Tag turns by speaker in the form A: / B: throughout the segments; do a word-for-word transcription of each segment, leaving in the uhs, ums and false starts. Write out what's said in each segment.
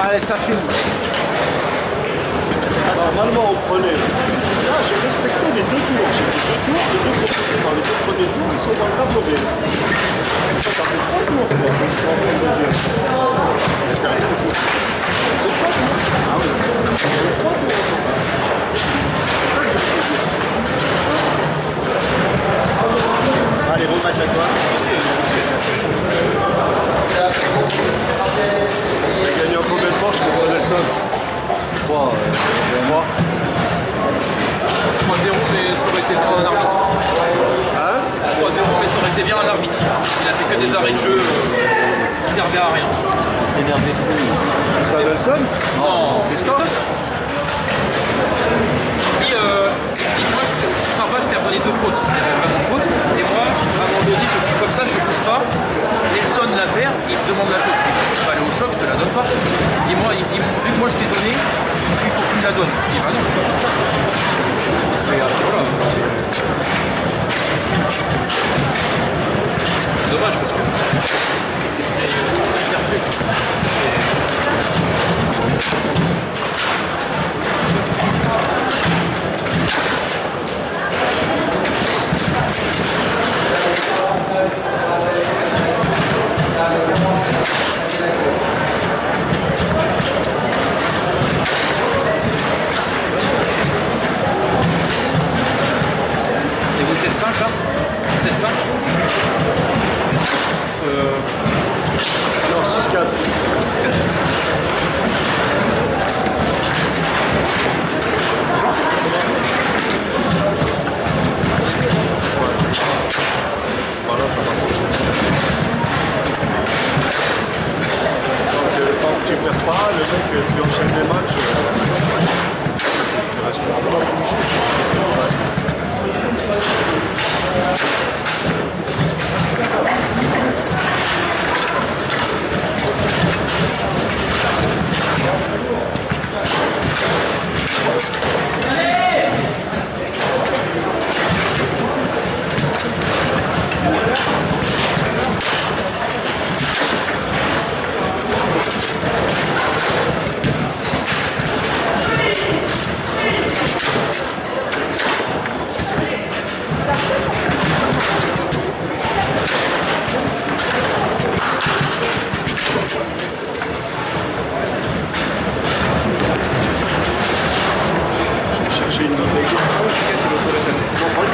A: Allez, ça filme.
B: Normalement, on prenait. Là, j'ai respecté les deux tours. J'ai fait deux tours, les deux premiers. Les deux premiers tours, ils sont dans le tableau B. Ça, ça fait trois tours, quoi. On se rend compte deuxième. C'est pas tout. C'est trois tours. Ah oui. C'est trois tours.
A: Allez, bon match à toi.
B: J'ai gagné en combien de manches contre Nelson?
A: trois, euh, moi.
C: trois zéro, mais ça aurait été bien un arbitre.
B: Hein?
C: trois zéro, mais ça aurait été bien un arbitre. Il a fait que des arrêts de jeu euh, qui servaient à rien.
A: C'est énervé.
B: C'est Nelson?
C: Non,
B: Christophe?
C: Dis, euh, dis moi je, je suis sympa, je t'ai redonné deux fautes. Il y avait vraiment de fautes. Et moi, à un moment donné, je suis comme ça, je bouge pas. Nelson la perd, il me demande la faute. Je lui dis, je suis pas allé au choc, je te la donne pas. Et moi, il me dit, vu que moi je t'ai donné, il faut que tu me la donnes. Je dis, bah non, c'est pas comme ça. Mais euh, voilà. C'est dommage parce que c'était très vertueux. Et vous sept cinq là sept cinq euh...
B: Non, six quatre.
C: six quatre.
B: Voilà, ça va changer. Donc, euh, tant que tu perds pas, le mec, tu enchaînes les matchs, euh, tu restes pas. Chercher une idée. Non, pas le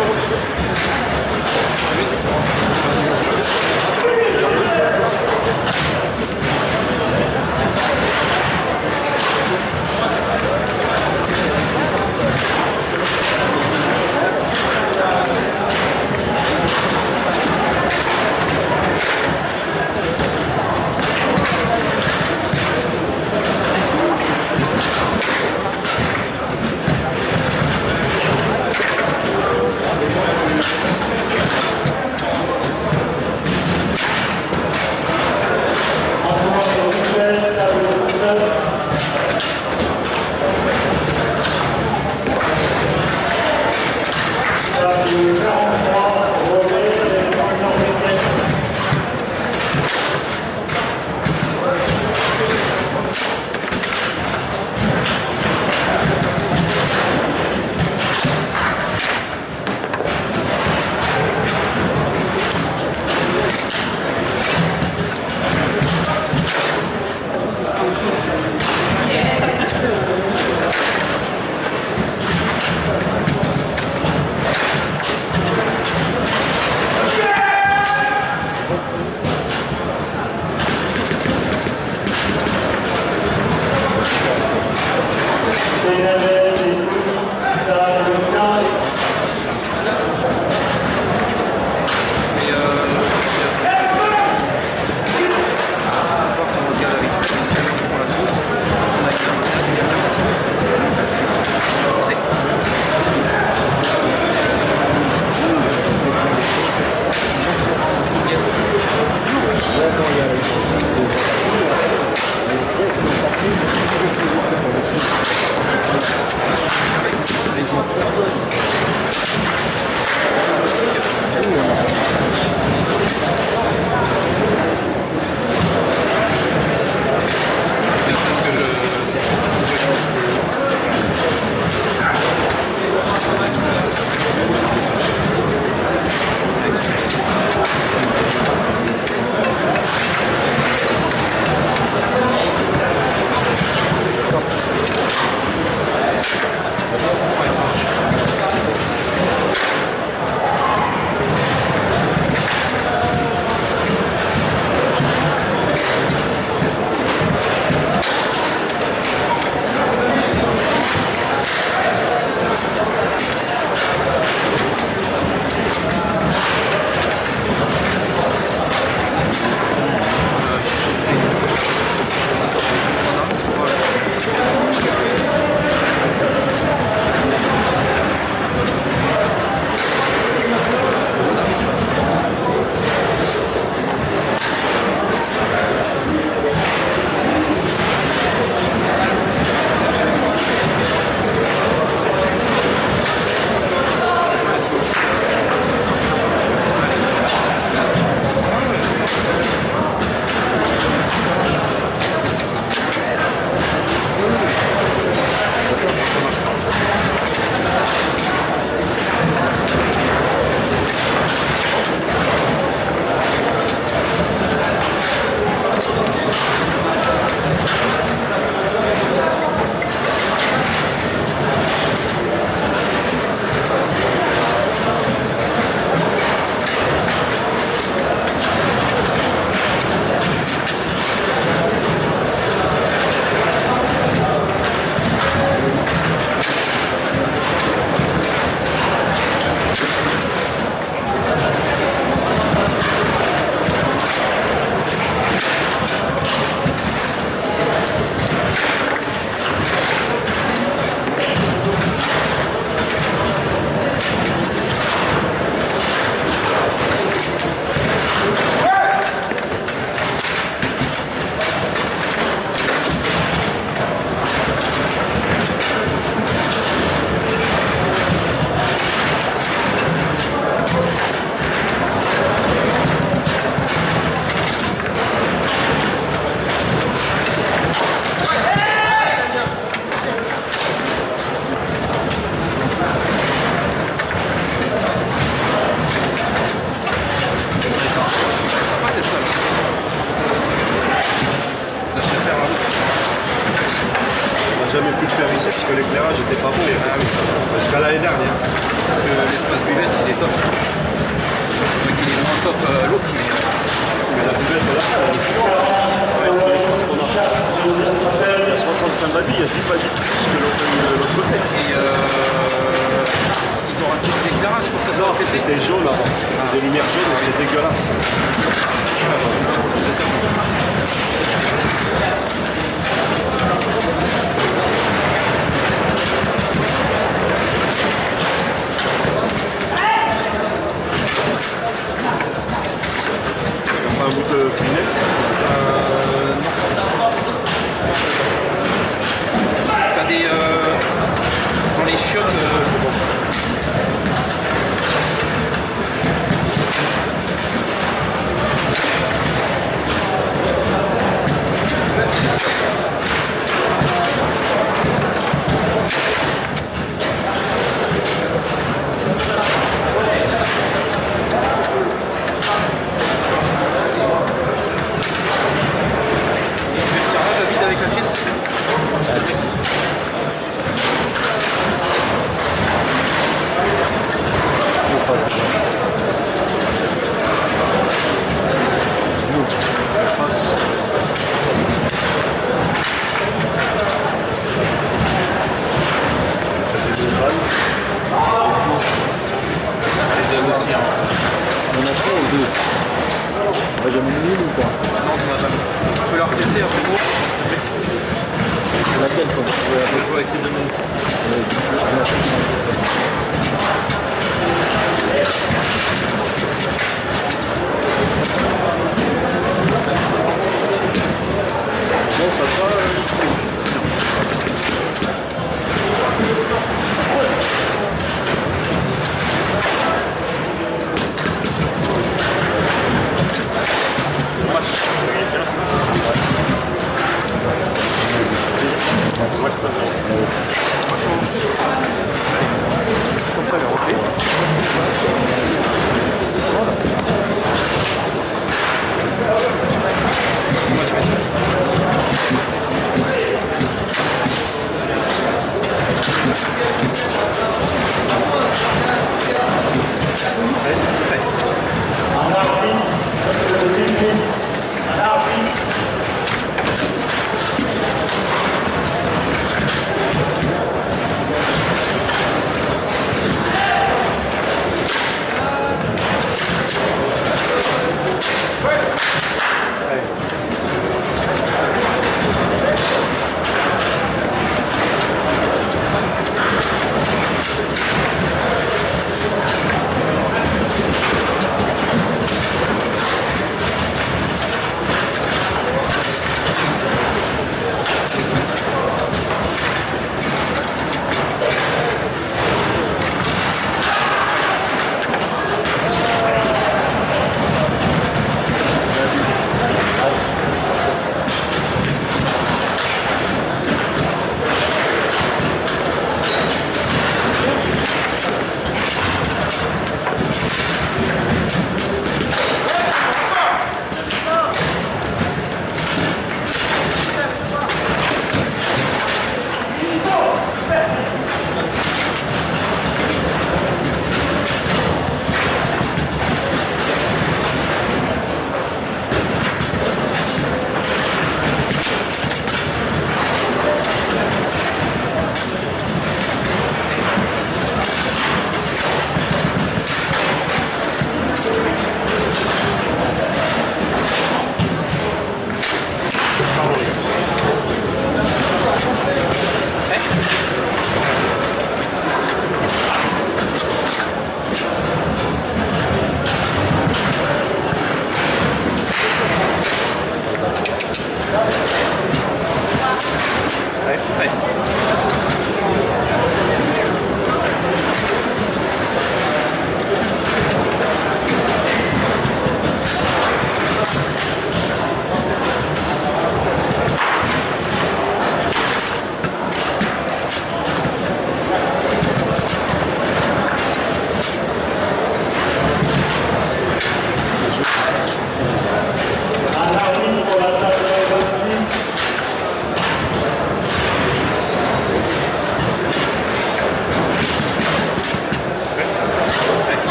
B: jamais pu le faire ici parce que l'éclairage était pas bon.
C: Ah oui.
B: Jusqu'à l'année dernière.
C: Euh, L'espace buvette, il est top. Donc il est moins top euh, l'autre, mais...
B: Mais la buvette là, euh, ouais, l'espace qu'on a. Il y a soixante-cinq badis, il y a dix badis plus que l'autre côté.
C: Et euh, ils ont rajouté des éclairages pour que ça soit fait.
B: C'était jaune avant. C'était des lumières jaunes et c'était dégueulasse. Un bout de pinette.
C: Euh, non. T'as des... Euh, dans les chiottes... Euh, avec la pièce. Les ailes aussi. Hein.
A: On en a trois ou deux? On va jamais une ou pas?
C: Non, on a pas. On peut la retester un peu gros.
A: C'est laquelle quoi?
C: Je vais essayer de nous.
B: Bon, ça va.
C: Comme ça, elle est rentrée. Moi, je vais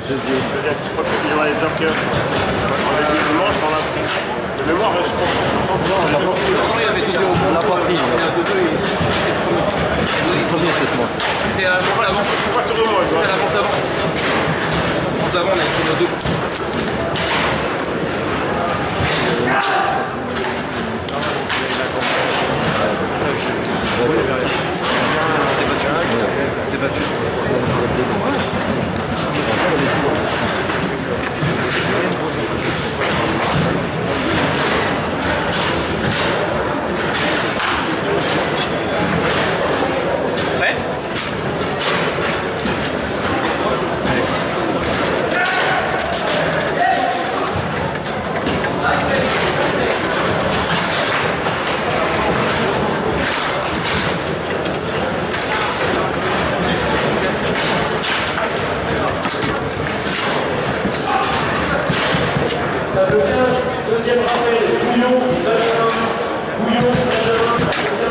A: Deuxième.
B: Deuxième, je crois que ils ont les champions. Avec les dimanches dans la de mémoire, je pense que
C: Il avait été au
A: On l'a pas pris.
C: il y a deux deux et
A: Le premier, c'est moi.
C: c'était à la vente avant.
B: je suis pas sûr de moi.
C: C'était à la vente avant. La vente avant, on a été nos deux. T'es battu. Prêt?
D: Deuxième rappel, Bouillon, Benjamin, Bouillon, Benjamin,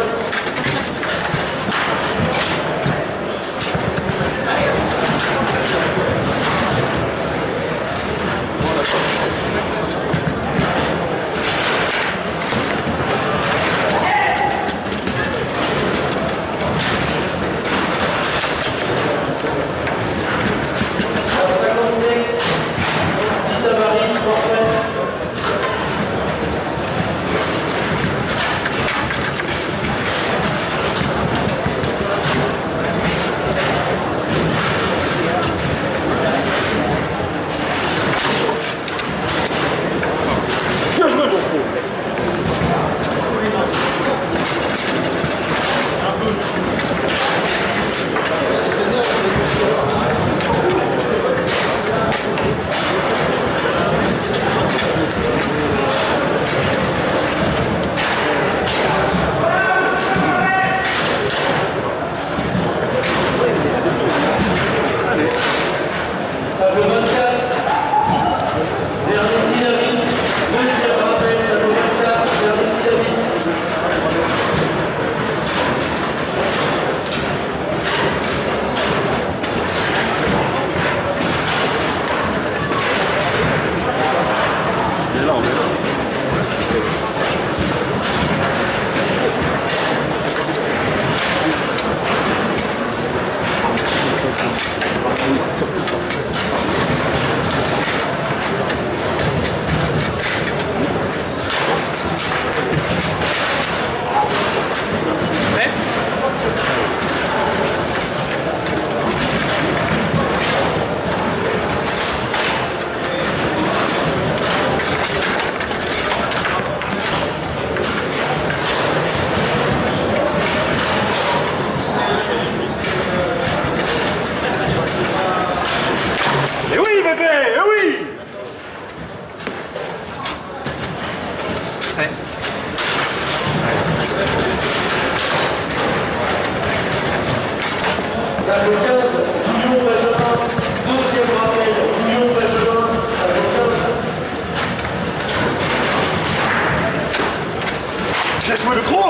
D: cinquante-cinq, six Tavari, forfait.
B: Bien joué, mon pro.
D: Tableau vingt-quatre, dernier dynamique, deuxième rappel, tableau vingt-quatre, dernier dynamique.
A: Et là, on est là.
C: Prêt?
B: Eh oui, bébé, eh oui.
C: Prêt?
D: Tableau quinze, Bouillon, Benjamin, deuxième rappel, Bouillon, Benjamin, tableau quinze.
B: J'ai joué le gros.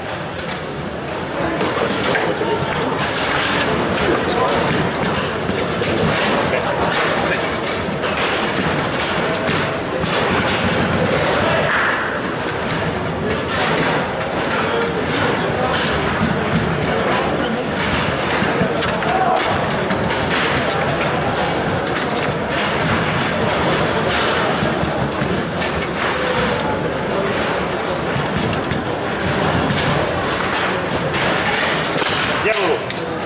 B: Bien, Lolo.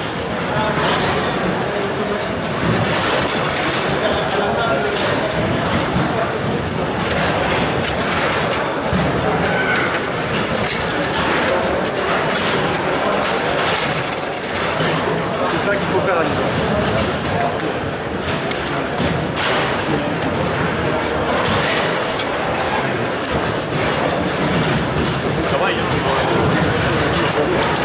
A: C'est ça qu'il faut faire à l'hiver.
B: Ça va, il y a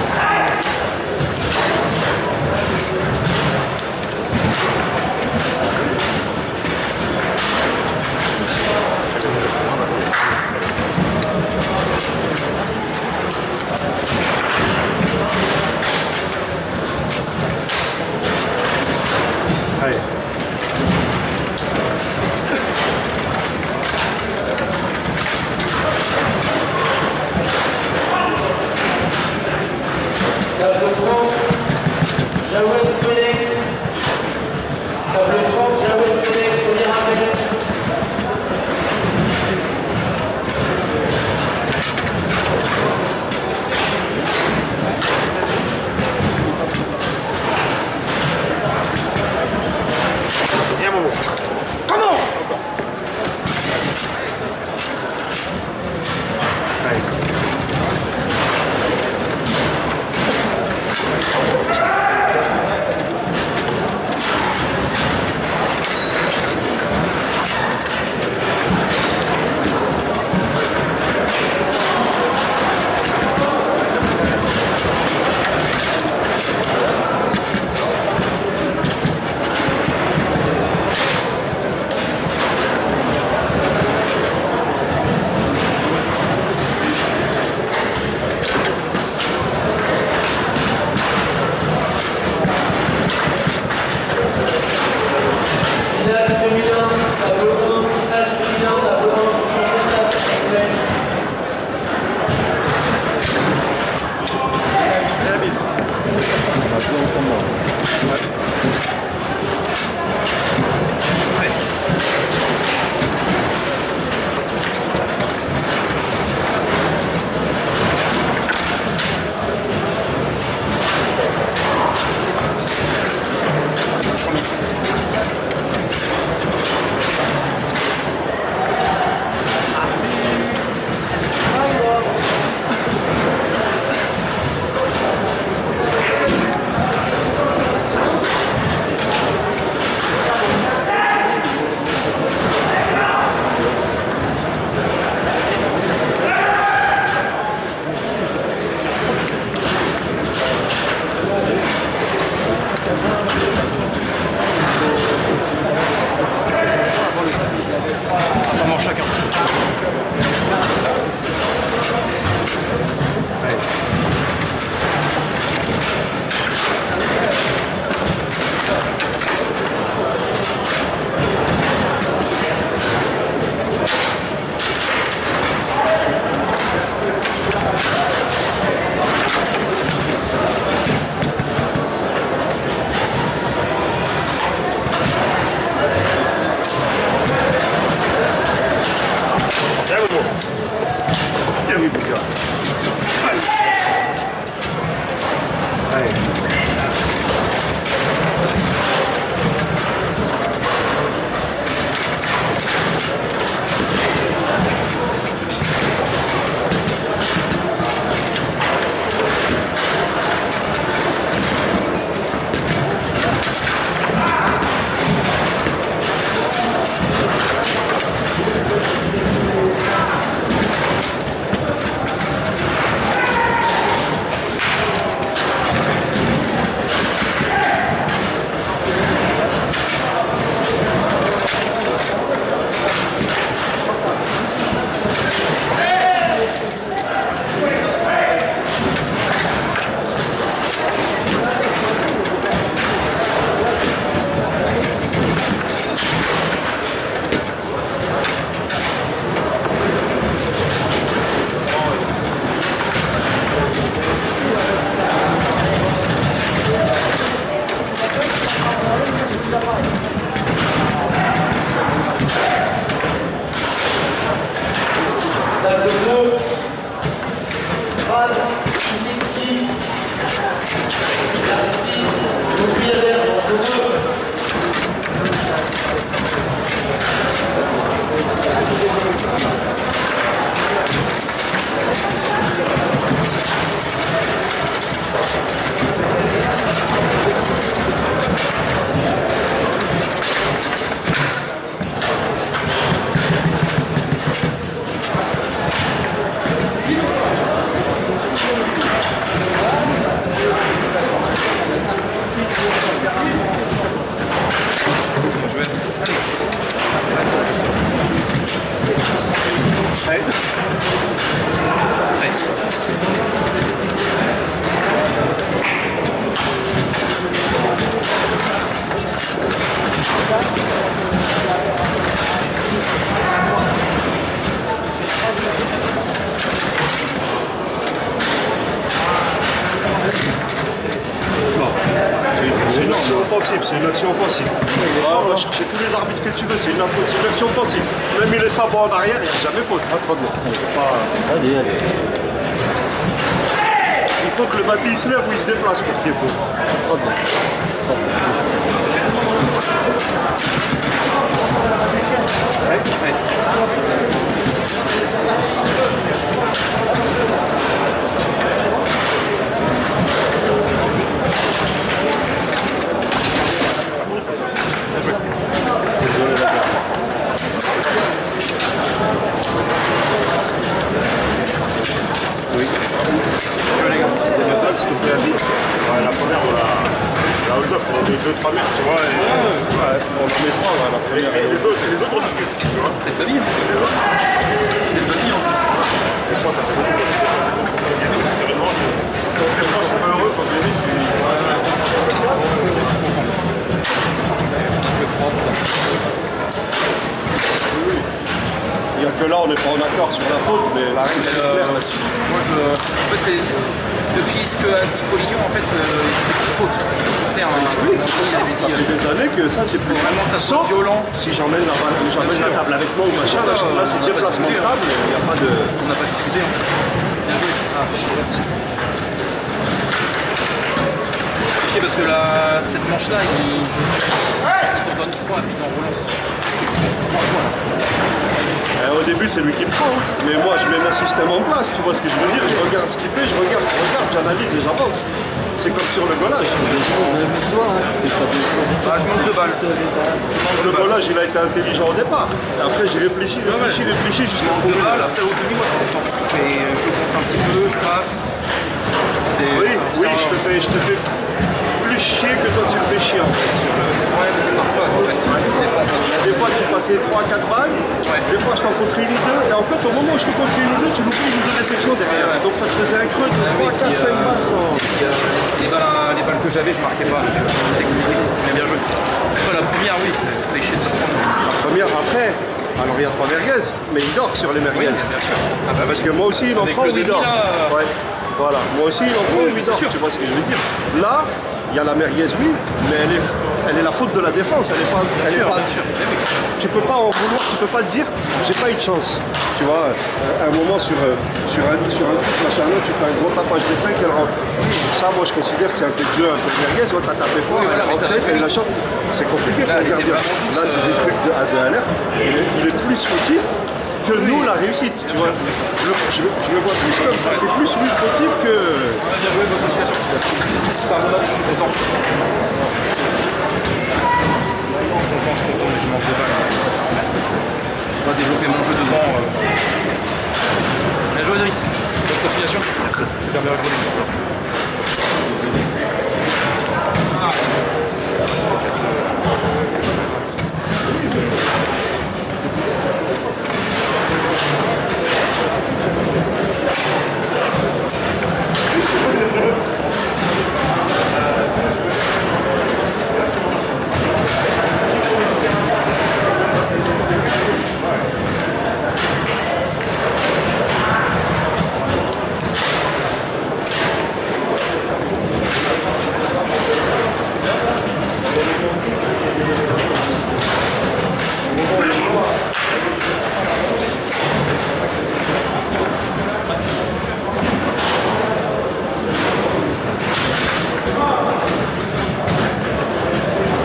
A: Allez.
B: C'est une action offensive. Ah, on va chercher tous les arbitres que tu veux, c'est une, une action offensive. Même il est sabre en arrière, il n'y a jamais faute.
A: Pas de problème. Allez, allez.
B: Il faut que le bâti il se lève ou il se déplace pour qu'il y ait faute.
A: Pas de problème.
B: Oui. C'était mes autres, s'il te plaît, Andy. Ouais, la première, on l'a la hold up pendant deux trois mètres, tu vois. Et... Ouais, ouais, on en met trois, la première. Et les autres, les autres, on discute, tu vois.
C: C'est le baby, hein. C'est le baby, en fait.
B: Des fois, ça fait beaucoup. Des fois, je suis pas heureux quand je les dis, je suis... Il n'y a que là, on n'est pas en accord sur la faute, mais la règle est
C: Euh,
B: claire là-dessus.
C: Moi, je. En fait, c'est. c'est- Depuis ce que a dit Polignon, en fait, euh, c'est plus faute. C'est un.
B: Oui,
C: un coach, il avait
B: ça
C: dit.
B: fait
C: euh,
B: des années que ça, c'est plus
C: Vraiment, ça soit
B: Sauf
C: violent.
B: si j'emmène la, j'emmène la table avec moi ou machin,
C: Ça,
B: là, là,
C: on
B: c'est
C: a pas
B: déplacement de
C: discuté,
B: table, il n'y a pas de...
C: On n'a pas discuté. hein. Bien joué.
B: Ah, merci.
C: Je sais parce que là, cette manche-là, il. Il t'en donne trois et puis il t'en relance. trois fois là.
B: Euh, au début, c'est lui qui me prend, mais moi, je mets mon système en place, tu vois ce que je veux dire, je regarde ce qu'il fait, je regarde, je regarde, j'analyse et j'avance. C'est comme sur le golage.
C: Ah, je manque de balles.
B: Le golage, il a été intelligent au départ. Et après, j'ai réfléchi, réfléchi, réfléchi jusqu'à
C: De
B: trouver.
C: balles, après au demi, moi je comprends. Et je compte un petit peu, je passe. C'est-
B: Oui,
C: c'est
B: oui,
C: un-
B: je te fais, je te fais plus chier que toi tu me fais chier en fait. Sur le...
C: Ouais, mais c'est parfois en fait. Des fois, on passe.
B: Des fois tu passais trois quatre balles,
C: Ouais.
B: des fois je t'en contre une ou deux, et en fait au moment où je te contre une ou deux, tu loupes une ou deux déceptions derrière.
C: Ouais, ouais.
B: Donc ça te faisait un creux de
C: Ah oui,
B: trois, quatre,
C: puis,
B: cinq
C: euh,
B: balles sans.
C: puis, euh, les, balles, les balles que j'avais, je marquais pas. Donc, euh, c'était compliqué. Mais bien joué. Après, la première, oui, ça fait chier de se prendre.
B: La première après, alors il y a trois merguez, mais il dort sur les
C: Oui,
B: merguez.
C: bien sûr. Ah bah,
B: Parce que moi aussi il en
C: Avec
B: prend
C: le
B: ou il
C: demi,
B: dort.
C: là, euh,
B: Ouais. Voilà, moi aussi il en prend ou il
C: c'est
B: dort,
C: sûr.
B: tu vois ce que je veux dire. Là, il y a la merguez, oui, mais elle est elle est la faute de la défense. Elle est pas, elle est
C: Bien sûr,
B: pas,
C: bien sûr. Eh oui.
B: tu peux pas en vouloir, tu peux pas te dire j'ai pas eu de chance. Tu vois, euh, un moment sur, euh, sur un sur un truc, machin, là, tu fais un gros tapage des cinq, elle rentre. Ça, moi je considère que c'est un peu de jeu, un peu de merguez. Ouais, t'as tapé fort,
C: Oui,
B: elle
C: voilà,
B: est
C: mais ça
B: rentrée,
C: va
B: elle
C: plus
B: la chante. C'est compliqué
C: Là,
B: pour le
C: elle était
B: gardien.
C: vraiment douce,
B: Là, c'est des
C: euh,
B: trucs de, de alerte. Il est, il est plus fautif que nous la réussite. Tu vois, je, je, je le vois plus comme ça. C'est plus lui fautif que.
C: On a bien joué votre situation. C'est un bon match, je suis content. Je suis content, je suis content, mais je mange des balles. Je vais développer mon jeu devant. Euh... Bien joué, Idriss. Bonne continuation. Merci. Super bien joué.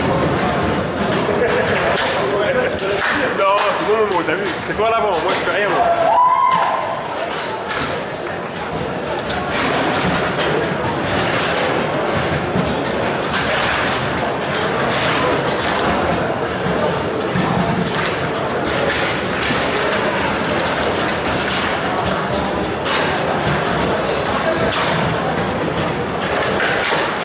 B: Non, c'est bon, t'as vu, c'est toi l'avant, moi je fais rien.